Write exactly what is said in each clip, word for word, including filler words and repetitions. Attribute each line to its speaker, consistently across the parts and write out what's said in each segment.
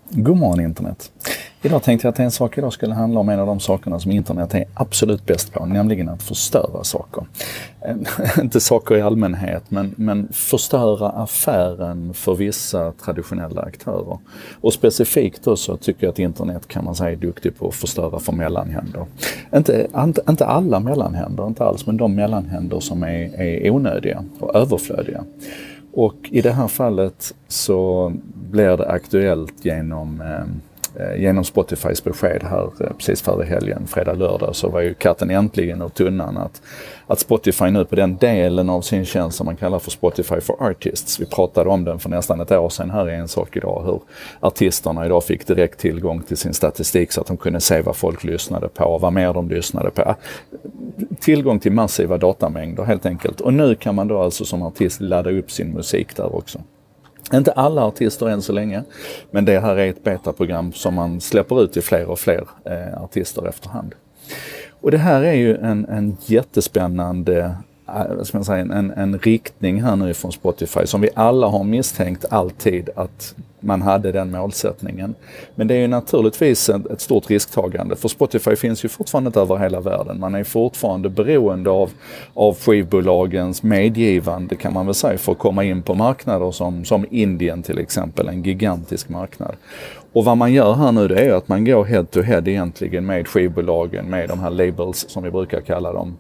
Speaker 1: God morgon internet. Idag tänkte jag att en sak idag skulle handla om en av de sakerna som internet är absolut bäst på, nämligen att förstöra saker. Inte saker i allmänhet, men, men förstöra affären för vissa traditionella aktörer. Och specifikt då så tycker jag att internet kan man säga är duktig på att förstöra för mellanhänder. Inte, inte, inte alla mellanhänder, inte alls, men de mellanhänder som är, är onödiga och överflödiga. Och i det här fallet så blir det aktuellt genom, eh, genom Spotifys besked här eh, precis före helgen, fredag, lördag, så var ju katten äntligen ur tunnan att, att Spotify nu på den delen av sin tjänst som man kallar för Spotify for Artists, vi pratade om den för nästan ett år sedan här i En sak idag, hur artisterna idag fick direkt tillgång till sin statistik så att de kunde se vad folk lyssnade på och vad mer de lyssnade på. Tillgång till massiva datamängder helt enkelt. Och nu kan man då alltså som artist ladda upp sin musik där också. Inte alla artister än så länge, men det här är ett betaprogram som man släpper ut till fler och fler eh, artister efterhand. Och det här är ju en, en jättespännande vad ska man säga, en, en riktning här nu från Spotify som vi alla har misstänkt alltid att man hade den målsättningen. Men det är ju naturligtvis ett, ett stort risktagande, för Spotify finns ju fortfarande över hela världen. Man är fortfarande beroende av, av skivbolagens medgivande kan man väl säga för att komma in på marknader som, som Indien till exempel, en gigantisk marknad. Och vad man gör här nu det är att man går head to head egentligen med skivbolagen, med de här labels som vi brukar kalla dem.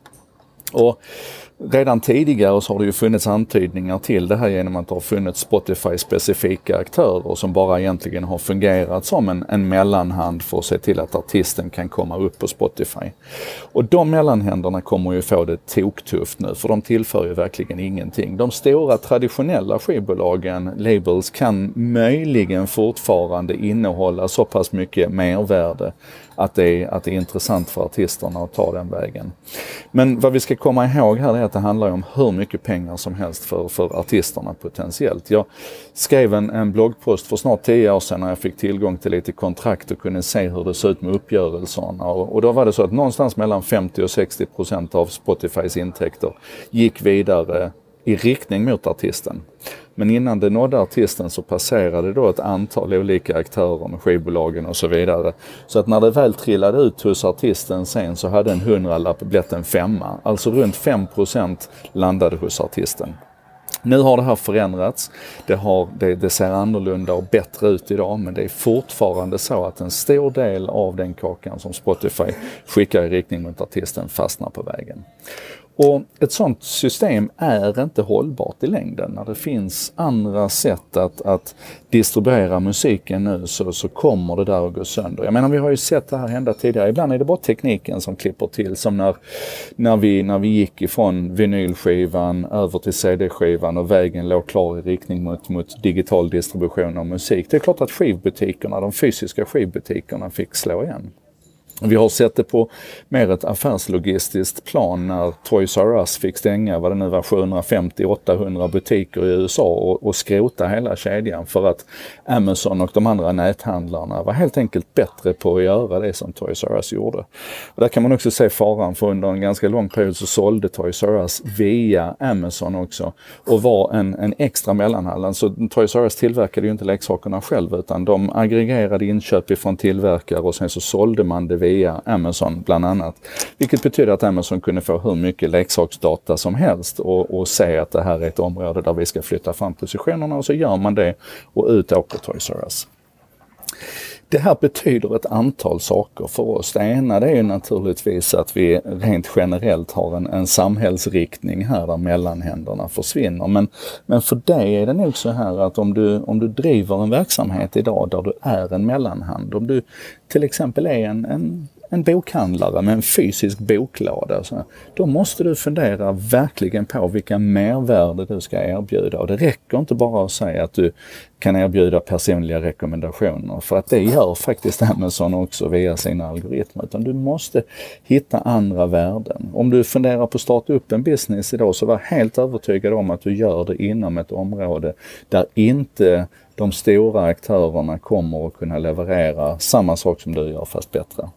Speaker 1: Och redan tidigare så har det ju funnits antydningar till det här genom att det har funnits Spotify-specifika aktörer som bara egentligen har fungerat som en, en mellanhand för att se till att artisten kan komma upp på Spotify. Och de mellanhänderna kommer ju få det toktufft nu, för de tillför ju verkligen ingenting. De stora traditionella skivbolagen, labels, kan möjligen fortfarande innehålla så pass mycket mervärde att det, är, att det är intressant för artisterna att ta den vägen. Men vad vi ska komma ihåg här är att det handlar om hur mycket pengar som helst för, för artisterna potentiellt. Jag skrev en, en bloggpost för snart tio år sedan när jag fick tillgång till lite kontrakt och kunde se hur det såg ut med uppgörelserna. Och, och då var det så att någonstans mellan femtio och sextio procent av Spotifys intäkter gick vidare i riktning mot artisten. Men innan det nådde artisten så passerade då ett antal olika aktörer med skivbolagen och så vidare. Så att när det väl trillade ut hos artisten sen så hade en hundralapp blivit en femma. Alltså runt fem procent landade hos artisten. Nu har det här förändrats. Det, har, det, det ser annorlunda och bättre ut idag, men det är fortfarande så att en stor del av den kakan som Spotify skickar i riktning mot artisten fastnar på vägen. Och ett sånt system är inte hållbart i längden. När det finns andra sätt att, att distribuera musiken nu så, så kommer det där att gå sönder. Jag menar, vi har ju sett det här hända tidigare. Ibland är det bara tekniken som klipper till, som när, när, vi, när vi gick ifrån vinylskivan över till C D-skivan och vägen låg klar i riktning mot, mot digital distribution av musik. Det är klart att skivbutikerna, de fysiska skivbutikerna fick slå igen. Vi har sett det på mer ett affärslogistiskt plan när Toys R Us fick stänga vad det nu var sjuhundrafemtio till åttahundra butiker i U S A och, och skrota hela kedjan för att Amazon och de andra näthandlarna var helt enkelt bättre på att göra det som Toys R Us gjorde. Och där kan man också se faran, för under en ganska lång period så sålde Toys R Us via Amazon också och var en, en extra mellanhand. Alltså Toys R Us tillverkade ju inte leksakerna själv, utan de aggregerade inköp ifrån tillverkare och sen så sålde man det via Amazon bland annat. Vilket betyder att Amazon kunde få hur mycket leksaksdata som helst och, och se att det här är ett område där vi ska flytta fram positionerna, och så gör man det och ut åker Toys R Us. Det här betyder ett antal saker för oss. Det ena det är ju naturligtvis att vi rent generellt har en, en samhällsriktning här där mellanhänderna försvinner. Men, men för dig är det nog så här att om du, om du driver en verksamhet idag där du är en mellanhand, om du till exempel är en, en en bokhandlare med en fysisk boklåda, så då måste du fundera verkligen på vilka mervärde du ska erbjuda. Och det räcker inte bara att säga att du kan erbjuda personliga rekommendationer, för att det gör faktiskt Amazon också via sina algoritmer, utan du måste hitta andra värden. Om du funderar på att starta upp en business idag, så var helt övertygad om att du gör det inom ett område där inte de stora aktörerna kommer att kunna leverera samma sak som du gör fast bättre.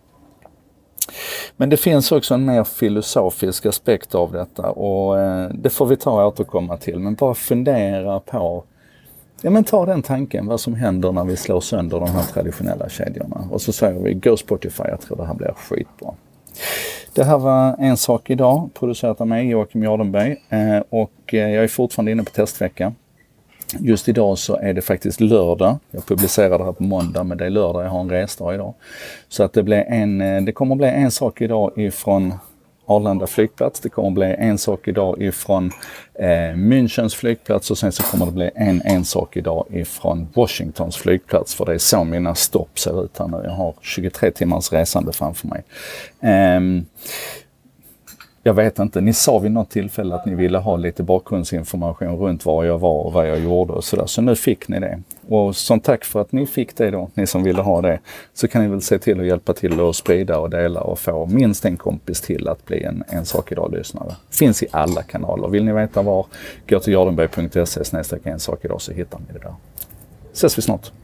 Speaker 1: Men det finns också en mer filosofisk aspekt av detta, och eh, det får vi ta och återkomma till. Men bara fundera på Ja, men ta den tanken, vad som händer när vi slår sönder de här traditionella kedjorna. Och så säger vi, go Spotify, jag tror det här blir skitbra. Det här var En sak idag, producerat av mig, Joakim Jardenberg. Eh, och jag är fortfarande inne på testvecka. Just idag så är det faktiskt lördag. Jag publicerar det här på måndag, men det är lördag. Jag har en resdag idag. Så att det, blir en, det kommer att bli en sak idag ifrån Arlanda flygplats. Det kommer att bli en sak idag ifrån eh, Münchens flygplats och sen så kommer det bli en, en sak idag ifrån Washingtons flygplats. För det är så mina stopp ser ut här nu. Jag har tjugotre timmars resande framför mig. Eh, Jag vet inte, ni sa vid något tillfälle att ni ville ha lite bakgrundsinformation runt var jag var och vad jag gjorde och sådär. Så nu fick ni det. Och som tack för att ni fick det då, ni som ville ha det, så kan ni väl se till att hjälpa till att sprida och dela och få minst en kompis till att bli en En sak idag-lyssnare. Finns i alla kanaler. Vill ni veta var, gå till jardenberg punkt se snedstreck en sak idag så hittar ni det där. Ses vi snart.